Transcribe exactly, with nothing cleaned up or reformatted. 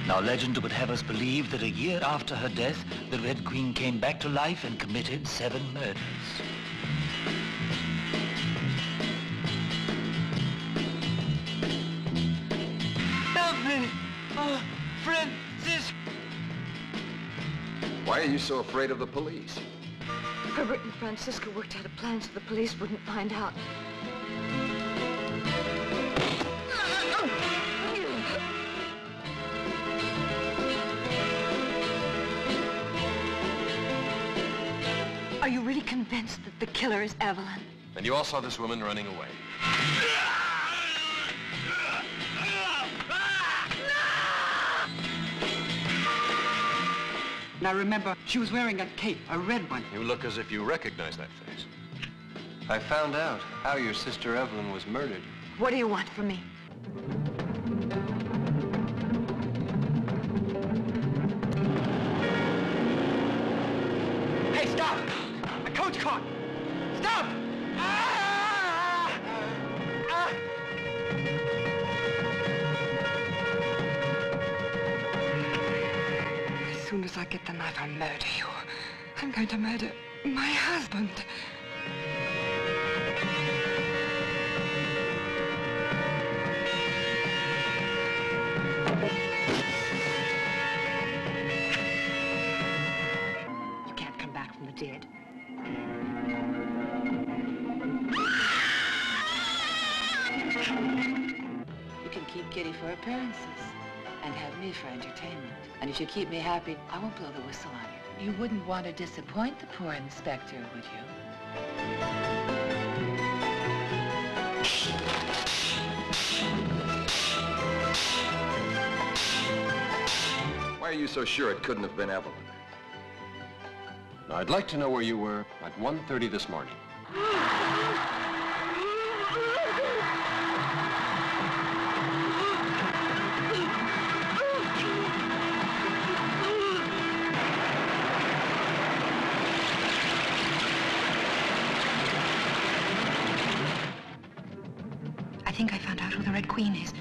Now, legend would have us believe that a year after her death, the Red Queen came back to life and committed seven murders. Help me! Oh, Francis! Why are you so afraid of the police? Herbert and Francisca worked out a plan so the police wouldn't find out. Are you really convinced that the killer is Evelyn? And you all saw this woman running away. Now remember, she was wearing a cape, a red one. You look as if you recognize that face. I found out how your sister Evelyn was murdered. What do you want from me? Hey, stop! A coach car! Stop! Ah! Ah! As soon as I get the knife, I'll murder you. I'm going to murder my husband. You can't come back from the dead. You can keep Kitty for appearances and have me for entertainment. And if you keep me happy, I won't blow the whistle on you. You wouldn't want to disappoint the poor inspector, would you? Why are you so sure it couldn't have been Evelyn? Now, I'd like to know where you were at one thirty this morning. I think I found out who the Red Queen is.